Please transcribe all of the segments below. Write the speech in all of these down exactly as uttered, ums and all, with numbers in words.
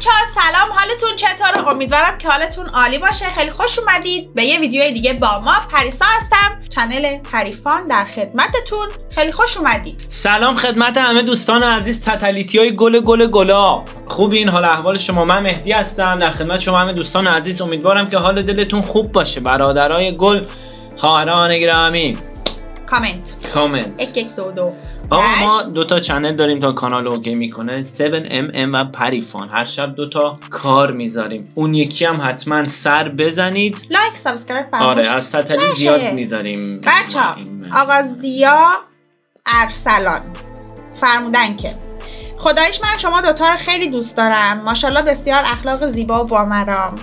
بچه ها سلام، حالتون چطوره؟ امیدوارم که حالتون عالی باشه. خیلی خوش اومدید به یه ویدیو دیگه با ما. پریسا هستم، چنل پریفان در خدمتتون. خیلی خوش اومدید. سلام خدمت همه دوستان عزیز تتلیتی های گل گل گلا. خوبین؟ حال احوال شما؟ من مهدی هستم در خدمت شما همه دوستان عزیز. امیدوارم که حال دلتون خوب باشه. برادرای گل، خواهران گرامی، کامنت کامنت یک یک دو دو. آقا ما دوتا چنل داریم تا کانال اوکی میکنه، هفت ام ام و پریفان. هر شب دوتا کار میذاریم. اون یکی هم حتما سر بزنید، لایک سابسکرایب فرموش. آره از تتلی زیاد میذاریم. بچه ها آقا ضیا ارسلان فرمودن که خدایش من شما دوتا رو خیلی دوست دارم، ماشاءالله بسیار اخلاق زیبا و بامرام،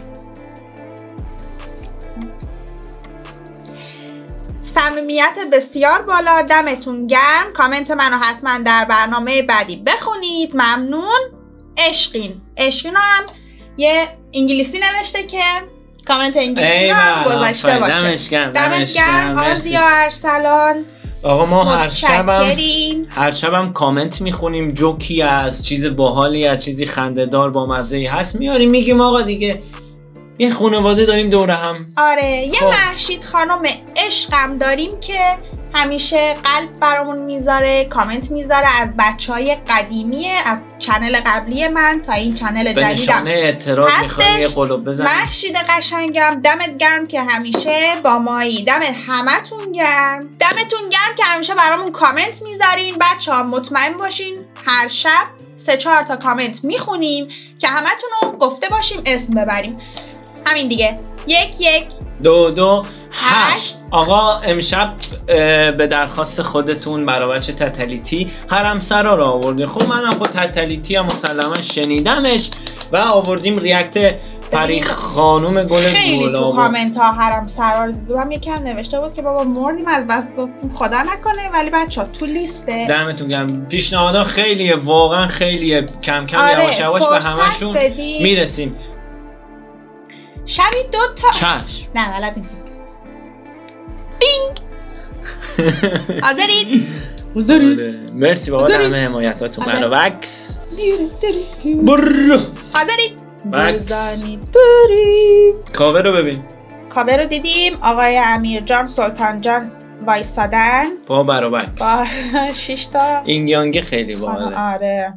صمیمیت بسیار بالا، دمتون گرم. کامنت منو حتما در برنامه بعدی بخونید. ممنون. عشقین عشقین هم یه انگلیسی نوشته که کامنت انگلیسی رو هم گذاشته باشه. دمش گرم، دمت گرم آقا ضیا ارسلان. آقا ما هر شبم هر شبم کامنت میخونیم، جوکی از چیز باحالی از چیزی خنده‌دار با مزه‌ای هست میاریم میگیم آقا دیگه یه خانواده داریم دوره هم. آره یه محشید خانم عشقم داریم که همیشه قلب برامون میذاره، کامنت میذاره، از بچهای قدیمیه، از چنل قبلی من تا این چنل جدیدم. به نشانه اعتراض میخوایم یه قلوب بزنیم. محشید قشنگم دمت گرم که همیشه با مایی. دمت همتون گرم. دمتون گرم که همیشه برامون کامنت میذارین. بچه‌ها مطمئن باشین هر شب سه چهار تا کامنت میخونیم که همتون رو گفته باشیم اسم ببریم. همین دیگه. یک یک دو دو هشت. آقا امشب به درخواست خودتون برای بچه تتلیتی حرمسرا رو آوردیم. خب منم خود تتلیتی هم مسلما شنیدمش و آوردیم ریاکت پری خانوم گل خیلی تو کامنت ها حرمسرا رو دیدم. یکی هم نوشته بود که بابا مردیم از بس گفتیم خدا نکنه، ولی بچه ها تو لیسته. دمتون گرم. پیشنهادها خیلیه، واقعا خیلیه. کم کم آره، یواش یواش به همشون بدی. میرسیم. شبی دو تا چشم. نه بلد نیستم. بینگ. حاضرید؟ حاضرید. مرسی بابا در همه حمایتاتون. منو وکس برو. حاضرید؟ بزنید بریم. کاور رو ببین. کاور رو دیدیم. آقای امیر جان سلطان جان وایسادن با برو وکس با شش تا این گیانگه خیلی باحاله. آره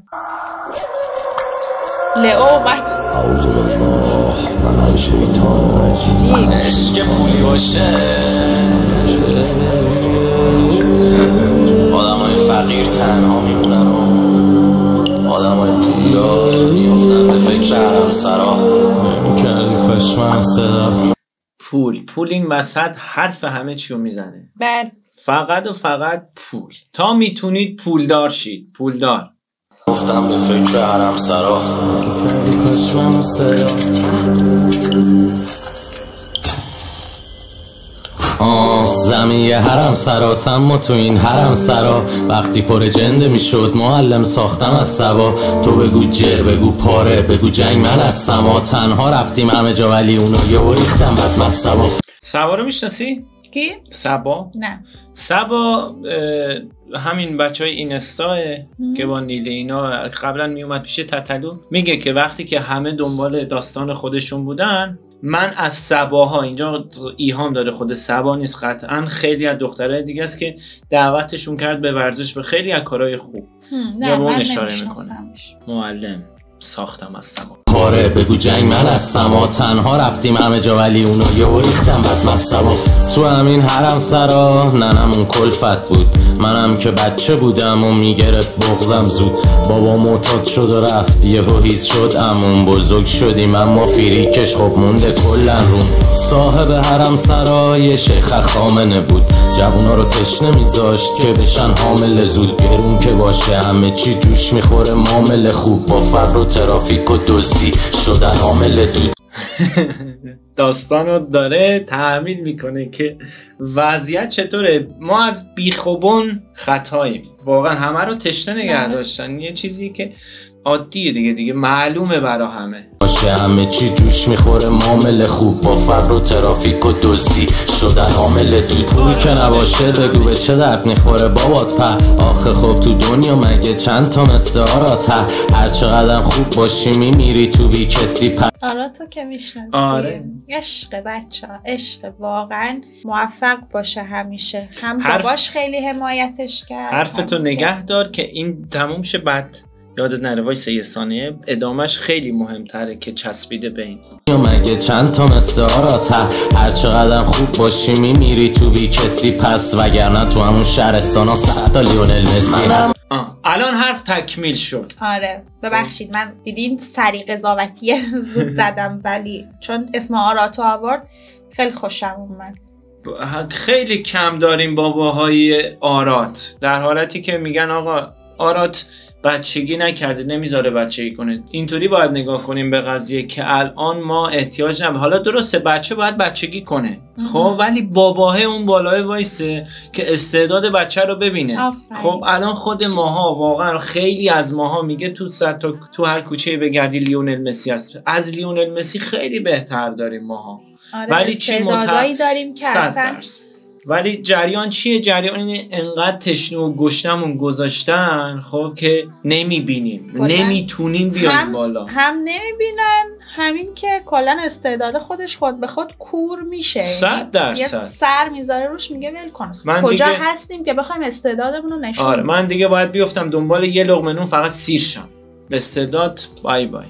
لئو وقت من شیطان رجیم. عشق پولی باشه آدم های فقیر تنها میمونن و آدم های پولدار میفتن به فکر حرمسرا. کردی خشمم صدا پول پول این وسط حرف همه چیو میزنه. بله فقط و فقط پول. تا میتونید پولدار شید. پولدار گفتم به فکر حرمسرا. کردی خشمم صدا آه زمین حرم سرا سم تو این حرم سرا. وقتی پر جنده میشد معلم ساختم از سبا. تو بگو جر بگو پاره بگو جنگ من از سما. تنها رفتیم همه جا ولی اونو یه ریختم بعد من سبا. سبا رو میشناسی؟ کی؟ سبا؟ نه. سبا همین بچه های اینستاه که با نیله اینا قبلا میومد پیش تتلو. میگه که وقتی که همه دنبال داستان خودشون بودن، من از سباها، اینجا ایهام داره خود سبا نیست قطعا، خیلی از دخترهای دیگه است که دعوتشون کرد به ورزش، به خیلی از کارهای خوب. یا به اون اشاره میکنه. معلم ساختم از سبا. پاره بگو جنگ من از سما. تنها رفتیم همه جا ولی اونو یه ریختم بعد من سبا. تو همین حرم سرا ننمون کلفت بود. منم که بچه بودم و میگرفت بغزم زود. بابا معتاد شد و رفت یهو هیچ شد امون. بزرگ شدیم اما فریکش خب مونده کلن روم. صاحب حرم سرا یه شیخ خامنه بود. جوونا رو تشنه میذاشت که بشن حامل زود. گرون که باشه همه چی جوش میخوره معامله خوب. با فر و ترافیک و دزدی شدن عامل دود. داستانو داره تحمیل میکنه که وضعیت چطوره. ما از بیخوبون خطاییم واقعا. همه رو تشنه نگه داشتن. یه چیزی که عادیه دیگه دیگه معلومه برا همه. باشه همه چی جوش میخوره، معامله خوب با فقر و ترافیک و دزدی شدن عامل دود. پول که نباشه بگو به چه درد میخوره بابات په. آخه خب تو دنیا مگه چند تا مثل آرات ها، هر چقدر خوب باشی میمیری تو بی کسی په. آراتو که میشناسی. آره عشق بچه ها، عشق واقعا. موفق باشه همیشه. هم باباش خیلی حمایتش کرد. حرفتو نگه دار که این تموم شه، بعد یادت نره وایسه یه ثانیه ادامش خیلی مهمتره که چسبیده به این. مگه چند تا مثل آرات ها، هر چقدر خوب باشی میمیری تو بی کسی پس، وگرنه تو همون شهرستان ها صد تا لیونل مسی هست. الان حرف تکمیل شد. آره ببخشید من دیدین سری قضاوتی زود زدم، ولی چون اسم آراتو آورد خیلی خوشم اومد. خیلی کم داریم باباهای آرات، در حالتی که میگن آقا آرات بچگی نکرده نمیذاره بچگی کنه. اینطوری باید نگاه کنیم به قضیه که الان ما احتیاج نداریم. حالا درسته بچه باید بچگی کنه خب، ولی باباه اون بالای وایسه که استعداد بچه رو ببینه. آفرین. خب الان خود ماها واقعا خیلی از ماها میگه تو صد تا تو هر کوچه بگردی لیونل مسی هست، از لیونل مسی خیلی بهتر داریم ماها. آره ولی استعدادایی داریم که اصلا. ولی جریان چیه؟ جریان اینه انقدر تشنه و گشنمون گذاشتن خب که نمیبینیم، نمیتونیم بیایم بالا. هم نمیبینن، همین که کلا استعداد خودش خود به خود کور میشه. صد درصد سر میذاره روش میگه ول کن. کجا دیگه... هستیم که بخوایم استعدادمون رو نشون. آره من دیگه باید بیفتم دنبال یه لقمه نون فقط سیر شم. استعداد بای بای.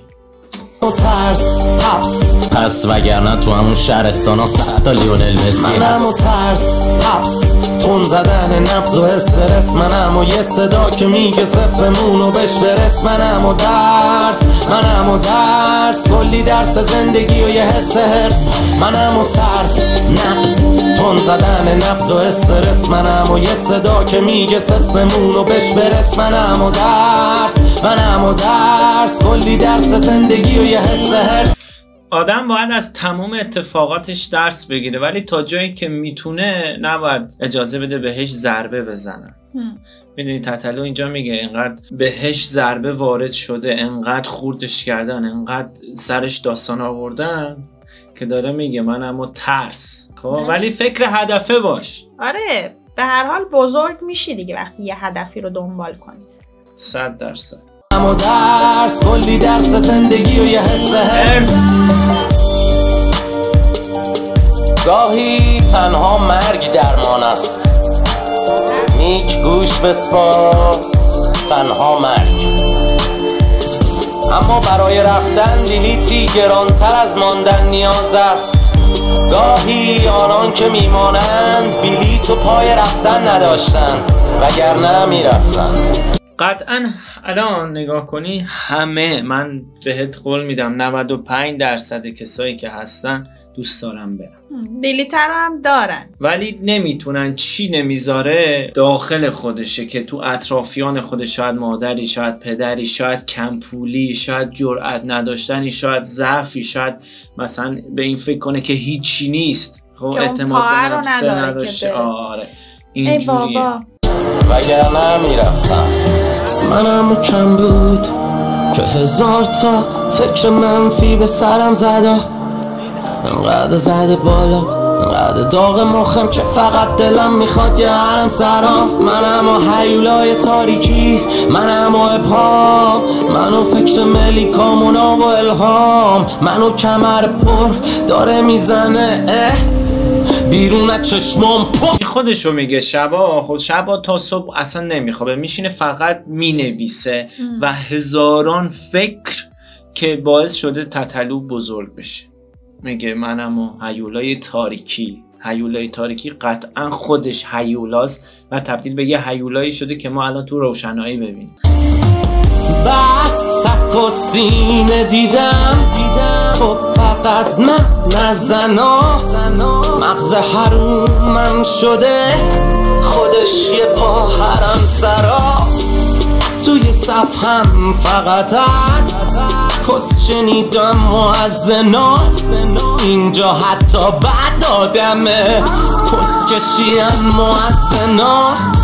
ترس حبس پس، وگرنه تو همون شهرستان ها صد تا لیونل مسی منم و ترس حبس، تون زدن نبض و استرس منم و یه صدا که میگه صفرمون و بش برس منم و درس منم و درس کلی درس زندگی و یه حس هرس منم و ترس نبض، تون زدن نبض و استرس منم و یه صدا که میگه صفرمون و بش برس منم و درس منم و درس کلی درس زندگی و یه حس هرس. آدم باید از تمام اتفاقاتش درس بگیره، ولی تا جایی که میتونه نباید اجازه بده بهش ضربه بزنن. میدونی تتلو اینجا میگه انقدر بهش ضربه وارد شده، انقدر خوردش کردن، انقدر سرش داستان آوردن که داره میگه من اما ترس خب، ولی فکر هدفه باش. آره به هر حال بزرگ میشی دیگه وقتی یه هدفی رو دنبال کنی. صد درصد. اما درس کلی درس زندگی و یه حس هرس. گاهی تنها مرگ درمان است، نیک گوش بسپار تنها مرگ. اما برای رفتن بلیطی گرانتر از ماندن نیاز است. گاهی آنان که میمانند بلیط و پای رفتن نداشتند، وگرنه میرفتند. قطعا الان نگاه کنی همه، من بهت قول میدم نود و پنج درصد کسایی که هستن دوست دارن برن، بلیطر هم دارن، ولی نمیتونن. چی نمیذاره؟ داخل خودشه که تو اطرافیان خودش، شاید مادری، شاید پدری، شاید کمپولی، شاید جرأت نداشتنی، شاید ضعفی، شاید مثلا به این فکر کنه که هیچی نیست خب، اعتماد به نفس نداشته. آره اینجوریه. وگرنه میرفتم. منم کم بود که هزار تا فکر منفی به سرم زده، انقدر زده بالا، انقدر داغ مخم که فقط دلم میخواد یه حرم سرام. منم و هیولای تاریکی، منم و ابهام، منو فکر ملیکامونا و الهام، منو کمر پر داره میزنه اه بیرون از چشمام. خودشو میگه شبا خود شبا تا صبح اصلا نمیخوابه، میشینه فقط مینویسه و هزاران فکر که باعث شده تتلو بزرگ بشه. میگه منم و هیولای تاریکی. هیولای تاریکی قطعا خودش هیولاست و تبدیل به یه هیولایی شده که ما الان تو روشنایی ببینیم. بس سک و سینه دیدم خب فقط من نزنا، مغز حرومم شده خودش یه پا حرم سرا. توی صف هم فقط از کس شنیدم و از زنا، اینجا حتی بعد آدمه کس کشیم و از زنا.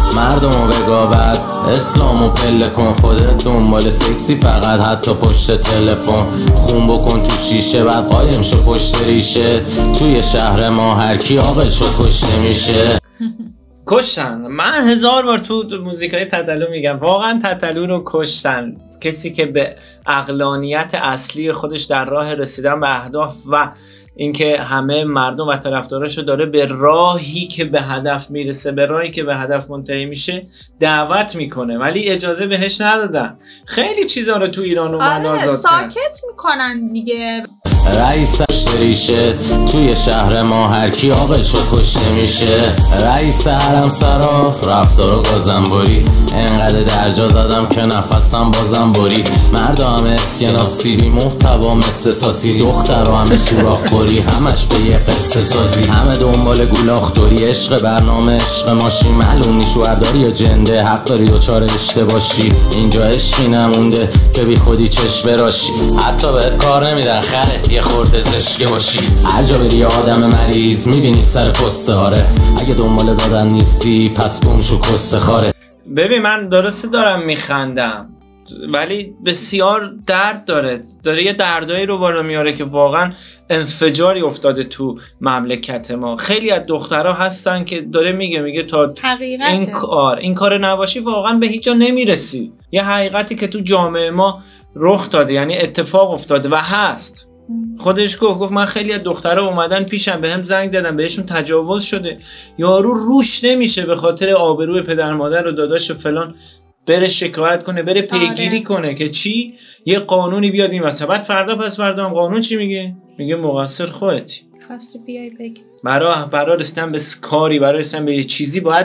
مردمو بگاود اسلامو پله کن، خودت دنبال سکسی فقط حتی پشت تلفن، خون بکن تو شیشه بعد قایم شو پشت ریشه، توی شهر ما هر کی عاقل شد کشته میشه. کشتن. من هزار بار تو موزیکای تتلو میگم واقعا تتلو رو کشتن، کسی که به عقلانیت اصلی خودش در راه رسیدن به اهداف و اینکه همه مردم و طرفداراشو داره به راهی که به هدف میرسه، به راهی که به هدف منتهی میشه دعوت میکنه، ولی اجازه بهش ندادن. خیلی چیزا رو تو ایران اومد آزاد ساکت میکنن دیگه. رئیس ریشه توی شهر ما هر کی عاقل شد کشته میشه. رئیس حرم سرا رفتارو گازنبوری، انقدر درجا زدم که نفسم بازم برید. مردا همه اسکنا سیری، محتوا مثل ساسی، دخترها همه سوراخ خوری، همش به یه قصه سازی، همه دنبال گولاخدوری. عشق برنامه عشق ماشین، معلوم نی شوهرداری یا جنده، حق داری دوچار اشتباشی. اینجا عشقی نمونده که بی خودی چشم براشی، حتی بهت کار نمیدن خره یه خورده زشکه باشی. هر جا بری آدم مریض میبینی سر کسته هاره، اگه دنبال دادن نیستی پس گم شو کسته خاره. ببین من درسته دارم میخندم ولی بسیار درد داره، داره یه دردایی رو بالا میاره که واقعا انفجاری افتاده تو مملکت ما. خیلی از دخترها هستن که داره میگه میگه تا این کار این کار نباشی واقعا به هیچ جا نمیرسی. یه حقیقتی که تو جامعه ما رخ داده، یعنی اتفاق افتاده و هست. خودش گفت گفت من خیلی از دخترها اومدن پیشم بهم زنگ زدن بهشون تجاوز شده، یارو روش نمیشه به خاطر آبروی پدر مادر و داداش و فلان بره شکایت کنه، بره پیگیری آره. کنه که چی یه قانونی بیاد این واسه. بعد فردا پس فردا هم قانون چی میگه؟ میگه مقصر خودتی، خواستی بیای بگی. برای برای رسیدن به کاری، برای رسیدن به یه چیزی باید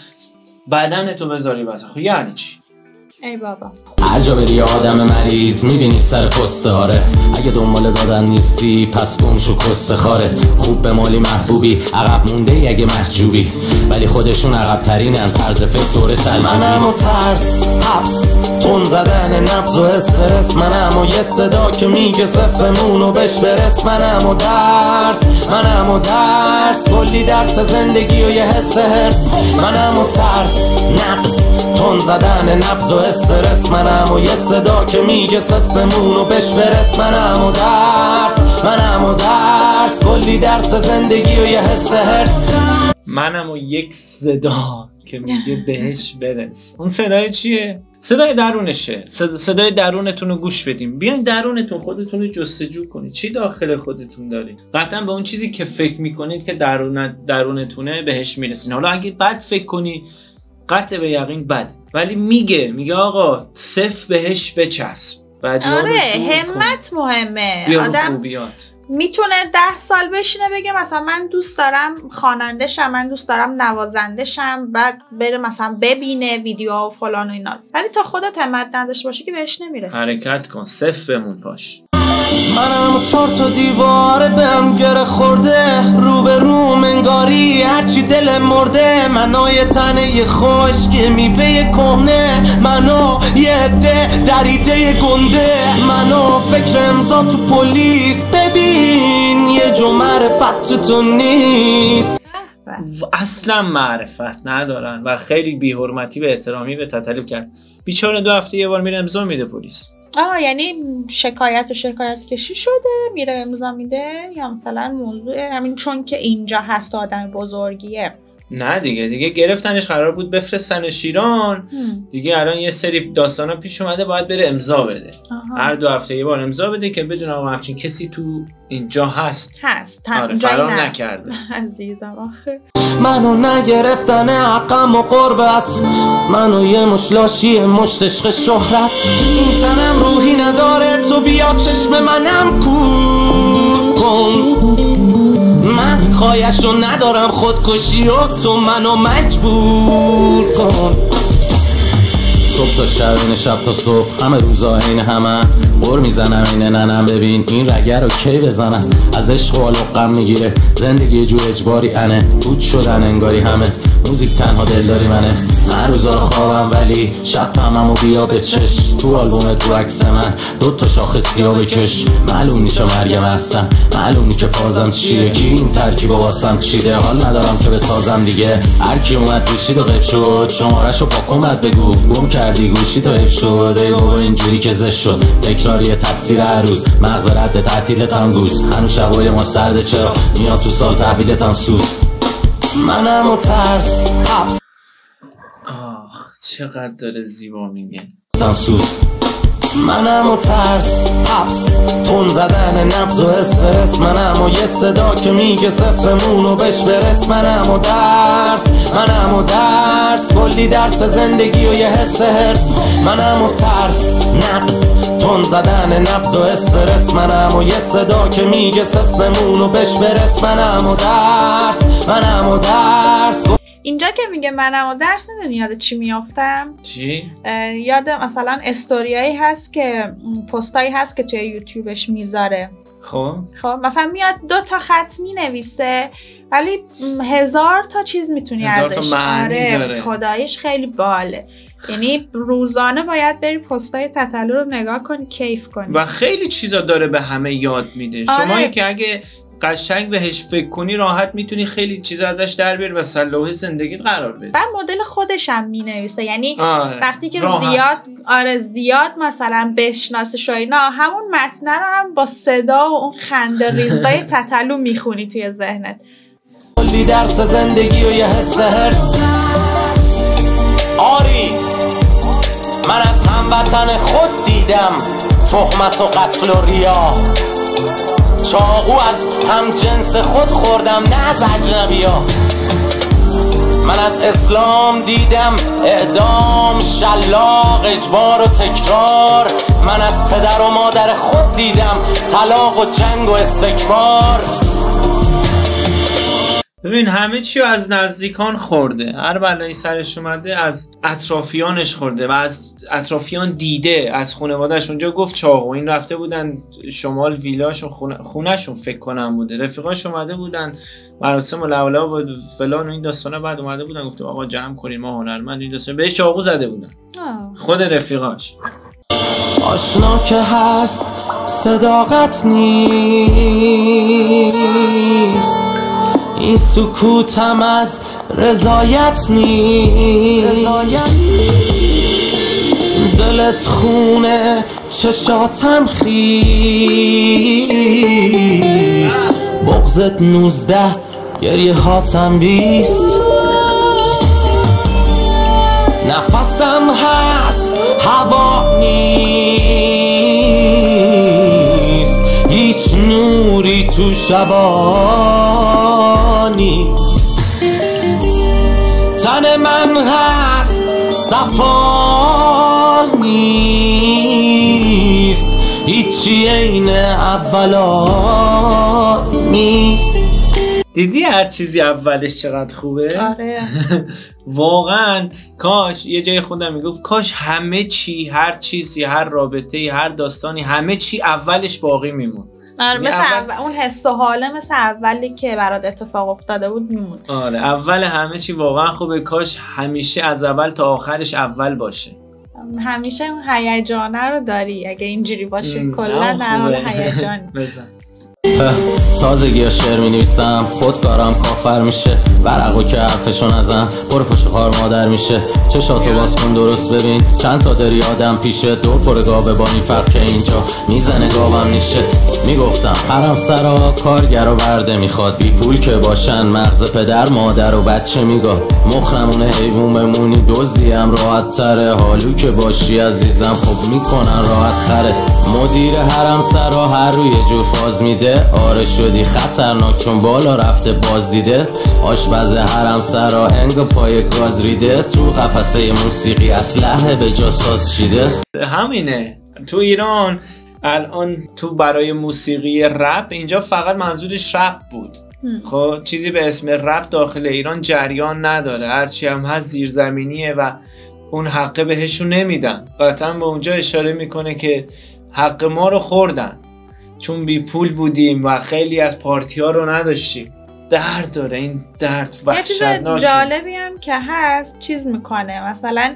بدنتو بذاری واسه. خب یعنی چی؟ ای بابا. هر جا بری آدم مریض میبینی سر کسته هاره، اگه دنبال دادن نیستی پس گم شو کسته خارت. خوب به مالی محبوبی، عقب مونده ای اگه محجوبی، ولی خودشون عقب ترینن، طرز فکر دوره سلجوبی. منم و ترس حبس تون زدن نبض و استرس، منم و یه صدا که میگه صفمونو بش برس. منم و درس منم و درس کلی درس زندگی و یه حس هرس. منم و ترس نقص تون زدن نبض و استرس، منم و یه صدا که میگه صفمونو بش برس. منم و درس منم و درس کلی درس زندگی و یه حس هرس. منم و یک صدا که میگه بهش برس. اون صدای چیه؟ صدای درونشه. صدای درونتون رو گوش بدیم. بیاین درونتون خودتون رو جستجو کنید. چی داخل خودتون دارید؟ قطعا به اون چیزی که فکر میکنید که درون درونتونه بهش میرسین. حالا اگه بد فکر کنی قطع به یقین بد، ولی میگه میگه آقا صف بهش بچسب. آره همت مهمه. آدم میتونه ده سال بشینه بگه مثلا من دوست دارم خواننده شم، من دوست دارم نوازنده شم، بعد بره مثلا ببینه ویدیو و فلان و اینا، ولی تا خودت همت نداشته باشی که بهش نمیرسی. حرکت کن، صف بمون پاش. منم چهار تا دیواره بهم گره خورده، رو به رو منگاری هرچی دل مرده. منو یه تنه خشک میوه کهنه، منو یه عده دریده گنده. منو فکر امضا تو پلیس، ببین یه جو معرفت تو نیست. اصلا معرفت ندارن و خیلی بی‌حرمتی به احترامی به تتلو کرد. بیچاره دو هفته یه بار میره امضا میده پلیس. آه یعنی شکایت و شکایت کشی شده میره امضا میده، یا مثلا موضوع همین چون که اینجا هست آدم بزرگیه؟ نه دیگه دیگه گرفتنش، قرار بود بفرستنش ایران هم. دیگه الان یه سری داستانا پیش اومده باید بره امضا بده. آها. هر دو هفته یه بار امضا بده که بدون آقا همچین کسی تو اینجا هست هست آره فرار نکرده. عزیزم آخه منو نگرفتن حقم و قربت، منو یه مشلاشی مشت عشق شهرت. این تنم روحی نداره تو بیا چشم منم کور کن. من خواهش رو ندارم خودکشی رو تو منو مجبور کن. صبح تا شب این شب تا صبح همه روزا عین همه قر میزنم این ننم ببین این رگه رو کی بزنم از عشق و غم میگیره زندگی یه جور اجباری انه بود شدن انگاری همه موزیک تنها دلداری منه من روزا رو خوابم ولی شب هممو بیا به چش تو آلبوم تو عکس من دو تا شاخ سیاه بکش معلوم نیست مریم هستم معلوم نیست که فازم چیه کی این ترکیب واسم چیده حال ندارم که بسازم دیگه هر کی اومد گوشید و قیب شد شمارشو پاکن بعد بگو گم کردی گوشی تو حیف شد ای بابا اینجوری که زش شد تکراری تصویر هر روز مغز رد تعطیلت هم گوز هنو شبای ما سرده چرا میاد تو سال تحویلت هم سوز منم و ترس حبس آخ چقدر داره زیبا میگه سوز منم و ترس حبس تون زدن نبض و استرس منم و یه صدا که میگه صفرمونو بش برس منم و درس منم و درس کلی درس زندگی و یه حس هرس منم و ترس نقص تون زدن نبض و استرس منم و یه صدا که میگه صفرمونو بش برس منم و درس منم و درس اینجا که میگه منم و درس میدونی یاد چی میافتم؟ چی؟ یاد مثلا استوریایی هست که پستایی هست که توی یوتیوبش میذاره خب خب مثلا میاد دو تا خط مینویسه ولی هزار تا چیز میتونی ازش آره خداییش خیلی باله یعنی روزانه باید بری پستای تتلو رو نگاه کنی کیف کنی و خیلی چیزا داره به همه یاد میده آره. شما که اگه قشنگ بهش فکر کنی راحت میتونی خیلی چیزا ازش در بیاری و صلاح زندگیت قرار بدی. بعد مدل خودش هم مینویسه یعنی آره. وقتی که راحت. زیاد آره زیاد مثلا بشناسش و اینا همون متن رو هم با صدا و اون خنده ریزای تتلو میخونی توی ذهنت. کلی درس زندگی و یه حس هرس آری من از هموطن خود دیدم تهمت و قتل و ریا چاقو از هم جنس خود خوردم نه از اجنبیا من از اسلام دیدم اعدام شلاق اجبار و تکرار من از پدر و مادر خود دیدم طلاق و جنگ و استکبار ببین همه چی رو از نزدیکان خورده هر بلایی سرش اومده از اطرافیانش خورده و از اطرافیان دیده از خانواده‌اش اونجا گفت چاقو این رفته بودن شمال ویلاشون خونه خونه‌شون فکر کنم بوده رفیقاش اومده بودن مراسم و لولا بود فلان و این داستانا بعد اومده بودن گفته آقا جمع کنیم ما هنرمند این داستان بهش چاقو زده بودن آه. خود رفیقاش آشنا که هست صداقت نیست این سکوتم از رضایت نیست دلت خونه چشاتم خیست بغضت نوزده گریه هاتم بیست نفسم هست هوا نیست هیچ نوری تو شبا نیست تن من هست صفا نیست هیچی عین اولا نیست دیدی هر چیزی اولش چقدر خوبه؟ آره واقعا کاش یه جای خودم میگفت کاش همه چی هر چیزی هر رابطه‌ای هر داستانی همه چی اولش باقی میمون آره مثل اول... اون حس و حاله مثل اولی که برات اتفاق افتاده بود میمون آره اول همه چی واقعا خوبه کاش همیشه از اول تا آخرش اول باشه همیشه اون هیجانه رو داری اگه اینجوری باشه کلا در حال هیجان بزن تازگی ها شعر می نویسم خودکارم کافر میشه ورقو که حرفشو نزن پرفش خار مادر میشه چشاتو باز کن درست ببین چند تا داری آدم پیشه دور پر گاوه با این فرق که اینجا میزنه گاوم نیشه میگفتم حرم سرا کارگر و برده میخواد بی پول که باشن مغز پدر مادر و بچه میگاد مخرمونه حیوون بمونی دزدیم راحت تره حالو که باشی عزیزم خب میکنن راحت خرت مدیر حرم سرا هر روی جور فاز میده آره شدی خطرناک چون بالا رفته باز دیده آشپز حرم سرا هنگ پای گاز ریده تو قفسه موسیقی اسلحه به جا ساز چیده همینه تو ایران الان تو برای موسیقی رپ اینجا فقط منظورش رپ بود خب چیزی به اسم رپ داخل ایران جریان نداره هرچی هم هست زیرزمینیه و اون حقه بهشون نمیدن. قطعا به اونجا اشاره میکنه که حق ما رو خوردن چون بی پول بودیم و خیلی از پارتی ها رو نداشتیم. درد داره این درد وحشتناکه. یه چیز جالبی هم که هست چیز میکنه، مثلا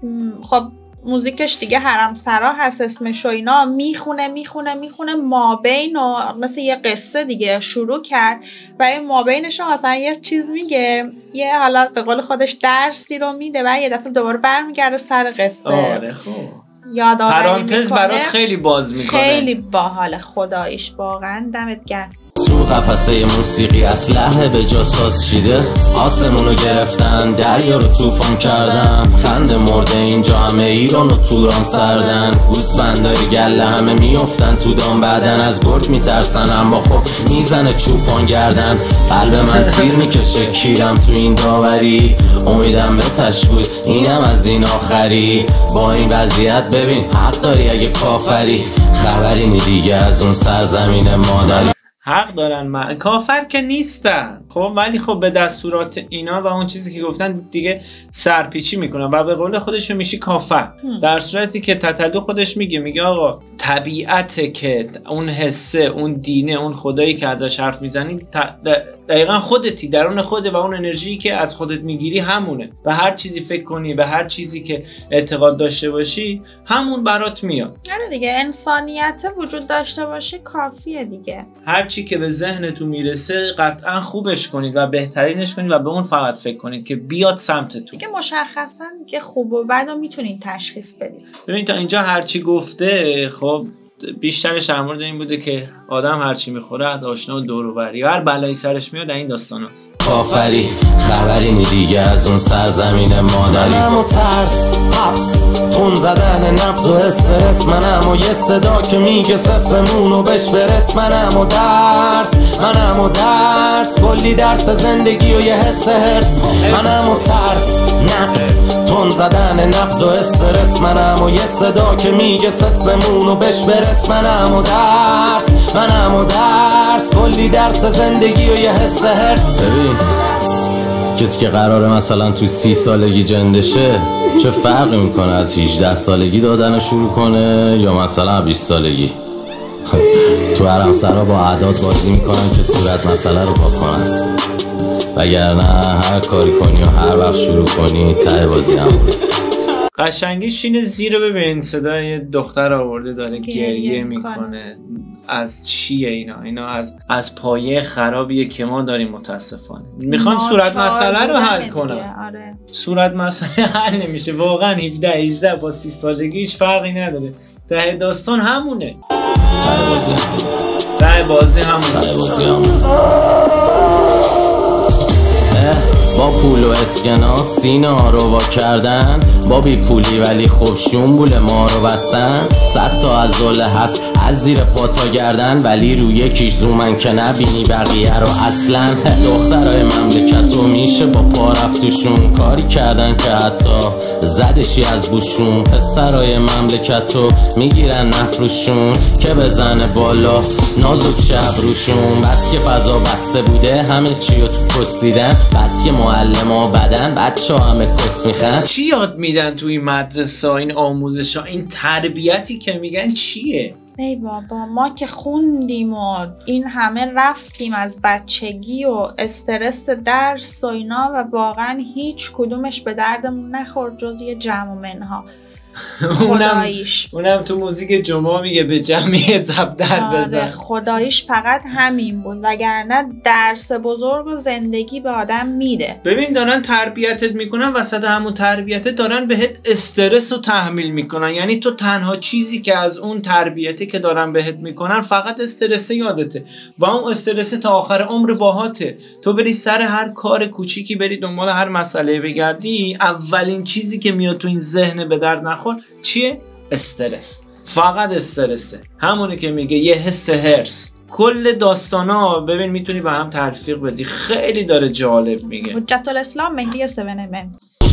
خب موزیکش دیگه حرم سرا هست اسمش و اینا، میخونه میخونه میخونه مابین و مثل یه قصه دیگه شروع کرد و این مابینش رو مثلا یه چیز میگه، یه حالا به قول خودش درسی رو میده و یه دفعه دوباره برمیگرده سر قصه. آره خوب یادآوری پرانتز برات خیلی باز میکنه. خیلی باحال خداییش، واقعا دمت گرم. تو قفسه موسیقی اسلحه به جا ساز چیده، آسمونو گرفتن دریا رو طوفان کردن، خنده مرده اینجا همه ایران و توران سردن، گوسفندای گله همه میافتن تو دام بعدن، از گرگ میترسن اما خب میزنه چوپان گردن، قلب من تیر میکشه کیرم تو این داوری، امیدم به تش بود اینم از این آخری، با این وضعیت ببین حق داری اگه کافری، خبری نی دیگه از اون سرزمین مادری. حق دارن، من کافر که نیستن خب، ولی خب به دستورات اینا و اون چیزی که گفتن دیگه سرپیچی میکنن و به قول خودشون میشی کافر. در صورتی که تتلو خودش میگه میگه آقا طبیعته که اون حسه، اون دینه، اون خدایی که ازش حرف میزنی دقیقا خودتی، درون خوده و اون انرژی که از خودت میگیری همونه، به هر چیزی فکر کنی، به هر چیزی که اعتقاد داشته باشی همون برات میاد. آره دیگه، انسانیت وجود داشته باشه کافیه دیگه. هر چی که به ذهنتون میرسه قطعا خوبش کنید و بهترینش کنید و به اون فقط فکر کنید که بیاد سمتتون. دیگه مشخصا که خوب و بد رو میتونید تشخیص بدید. ببین تا اینجا هر چی گفته خب بیشترش در مورد این بوده که آدم هر چی میخوره از آشنا و دور و بر، هر بلایی سرش میاد این داستاناست. کافری خبری نی دیگه از اون سرزمین مادری، منم و ترس حبس تون زدن نبض و استرس، منم و یه صدا که میگه صفمونو بش برس، منم و درس منم و درس کلی درس زندگی و یه حس هرس، منم و ترس نبض تون زدن نبض و استرس، منم و یه صدا که میگه صفمونو بش برس، منم و درس منم و درس کلی درس زندگی و یه حس هرس. ببین کسی که قراره مثلا تو سی سالگی جندشه چه فرقی میکنه از هجده سالگی دادن شروع کنه یا مثلا بیست سالگی؟ تو حرم سرا با اعداد بازی میکنن که صورت مسئله رو پاک کنن، وگرنه هر کاری کنی و هر وقت شروع کنی ته بازی همونه. قشنگیش اینه زیر ببین صدای دختر آورده داره گریه میکنه. از چیه اینا؟ اینا از از پایه خرابیه که ما داریم متاسفانه. میخوان صورت مسئله رو حل کنن. آره. صورت مسئله حل نمیشه واقعا. هفده هجده با سی سالگی هیچ فرقی نداره. ته داستان همونه. ته بازی همونه. ته بازی همونه. ته بازی همونه. با پول و اسکناس سینه ها رو وا کردن، با بی پولی ولی خوب شنبول ما رو بستن، صد تا از زله هست از زیر پاتا گردن، ولی روی یکیش زومن که نبینی بقیه رو اصلا. دخترای مملکت رو میشه با پا رفتوشون، کاری کردن که حتی زدشی از بوشون. پسرای مملکت رو میگیرن نفروشون که بزنه بالا نازک شب روشون، بس که فضا بسته بوده همه چی رو تو کس دیدن، بس که معلم ها بدن بچه ها همه کس میخن. چی یاد میدن توی مدرسه ها؟ این آموزش ها، این تربیتی که میگن چیه؟ ای بابا ما که خوندیم و این همه رفتیم از بچگی و استرس درس و اینا و واقعا هیچ کدومش به دردمون نخورد جز یه جمع و منها. خداییش اونم تو موزیک جمعه میگه به جمعیت زب در بزن. خداییش فقط همین بود، وگرنه درس بزرگ و زندگی به آدم میده. ببین دارن تربیتت میکنن، وسط همون تربیتت دارن بهت استرس رو تحمیل میکنن. یعنی تو تنها چیزی که از اون تربیتی که دارن بهت میکنن فقط استرس یادته و اون استرس تا آخر عمر باهاته. تو بری سر هر کار کوچیکی بری دنبال هر مسئله بگردی، اولین چیزی که میاد تو این ذهن به درد نخور چیه؟ استرس. فقط استرسه. همونه که میگه یه حس هرس. کل داستانا ببین میتونی به هم تلفیق بدی. خیلی داره جالب میگه. حجت الاسلام مهدی سون ام ام.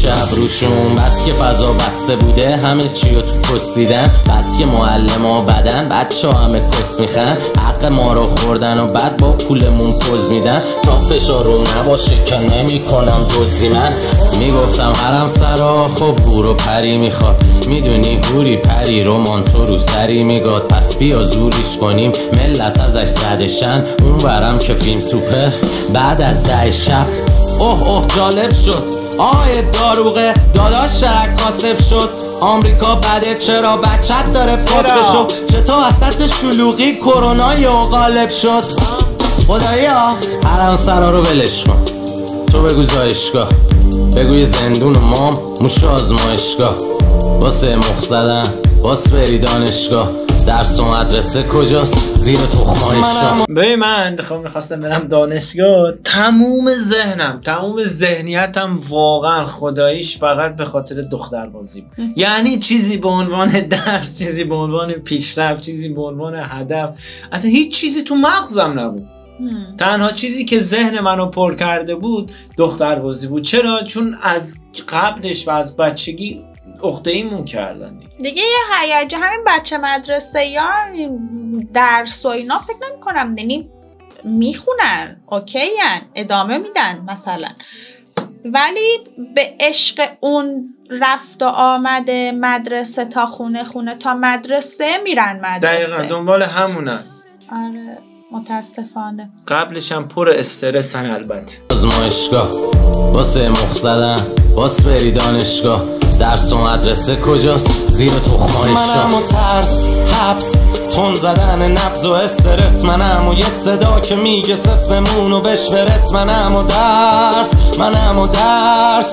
شب روشون. بس که فضا بسته بوده همه چی رو تو پست دیدن، بس که معلم ها بدن بچه ها همه کس میخن، حق ما رو خوردن و بعد با پولمون پوز میدن. تا فشار رو نباشه که نمی کنم دزدی. من میگفتم حرم سرا خب هور و پری میخواد، میدونی هوری پری رو مانتو رو سری میگاد. پس بیا زوریش کنیم ملت ازش زدشن، اون برم که فیلم سوپر بعد از ده شب. اوه اوه جالب شد آه داروغه داداش شرک کاسب شد. آمریکا بده چرا بچت داره پستشو، چطور وسط شلوغی کرونا یا غالب شد. خدایا حرم سرا رو ولش کن، تو بگو زایشگاه، بگوی زندون و مام موش آزمایشگاه. واسه مخ زدن باس بری دانشگاه، درس و مدرسه کجاست زیر تخمایشگاه. ببین من خب میخواستم برم دانشگاه، تموم ذهنم تموم ذهنیتم واقعا خداییش فقط به خاطر دختر بازی بود. یعنی چیزی به عنوان درس، چیزی به عنوان پیشرفت، چیزی به عنوان هدف، اصلا هیچ چیزی تو مغزم نبود. تنها چیزی که ذهن منو پر کرده بود دختر بازی بود. چرا؟ چون از قبلش و از بچگی عقده ایمون کردن دیگه. یه هیجان همین بچه مدرسه یا درس و اینا فکر نمی کنم، یعنی میخونن اوکی ان ادامه میدن مثلا، ولی به عشق اون رفت و آمده مدرسه تا خونه، خونه تا مدرسه میرن مدرسه. دقیقا دنبال همونن. آره متاسفانه. قبلش هم پر استرسن البته. آزمایشگاه واسه مخ زدن باس بری دانشگاه، درس و مدرسه کجاست زیر تخمایشگاه. منم و ترس حبس تون زدن نبض و استرس، منم و یه صدا که میگه صفمون و بش برس. منم و درس منم و درس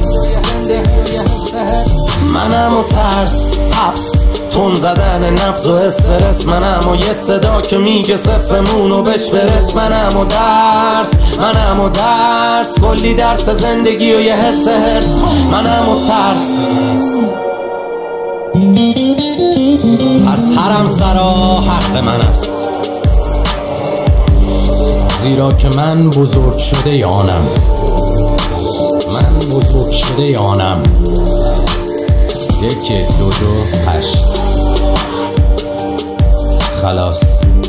منم و ترس حبس تون زدن نبض و استرس، منم و یه صدا که میگه صفمون و بش برس. منم و درس منم و درس کلی درس زندگی و یه حس هرس. منم و ترس پس حرم سرا حق من است، زیرا که من بزرگ شده یانم، من بزرگ شده یانم. یکی دو دو هشت خلاص.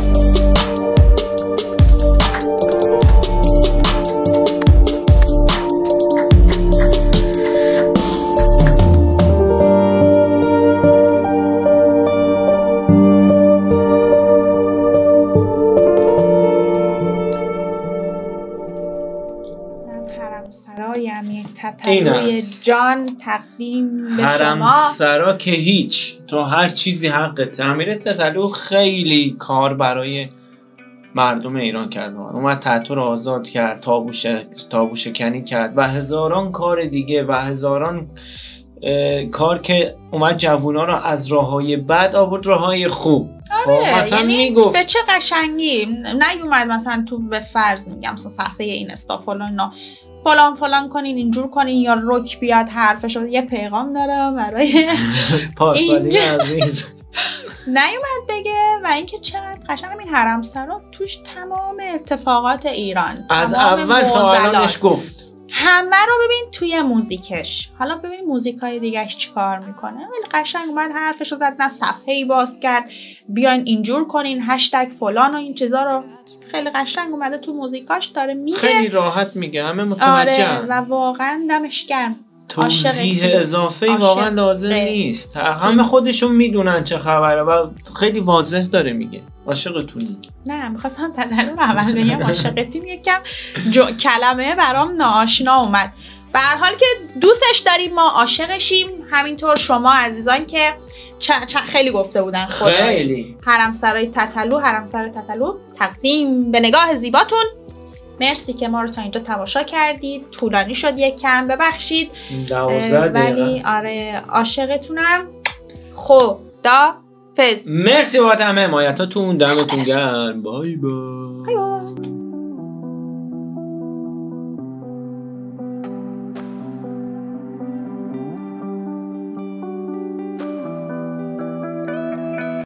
روی جان تقدیم به حرم شما. سرا که هیچ، تو هر چیزی حقت. امیر تتلو خیلی کار برای مردم ایران کرد، اومد تتو رو آزاد کرد، تابوش تابو شکنی کرد و هزاران کار دیگه و هزاران کار که اومد جوونا رو از راههای بد آورد راههای خوب. آره مثلا یعنی میگفت به چه قشنگی نیومد مثلا تو به فرض میگم مثلا صفحه اینستا فلان فلان فلان کنین اینجور کنین یا رک بیاد حرفش یه پیغام داره برای پارسالی عزیز نیومد بگه. و اینکه چقدر قشنگ این حرم سرا توش تمام اتفاقات ایران از اول تا الانش گفت، همه رو ببین توی موزیکش. حالا ببین موزیکای دیگهش چی کار میکنه. ولی قشنگ اومد حرفش رو زد، نه صفحه‌ای باز کرد بیاین اینجور کنین هشتگ فلان و این چیزا رو. خیلی قشنگ اومده تو موزیکاش داره میگه، خیلی راحت میگه، همه متوجه. آره و واقعا دمش گرم. توضیح اضافه ای واقعا لازم نیست، همه خودشون میدونن چه خبره و خیلی واضح داره میگه عاشقتونی. نه میخواستم تدلو اول بگم عاشقتیم، یکم کلمه برام ناآشنا اومد. به هر حال که دوستش داریم، ما عاشقشیم، همینطور شما عزیزان که چ- چ- خیلی گفته بودن خیلی. حرم سرای تتلو، حرم سرای تتلو تقدیم به نگاه زیباتون. مرسی که ما رو تا اینجا تماشا کردید. طولانی شد یک کم، ببخشید دوازده دقیقه ولی آره عاشقتونم. خدا فز. مرسی بابت همه حمایتاتون، دمتون گرم. بای بای.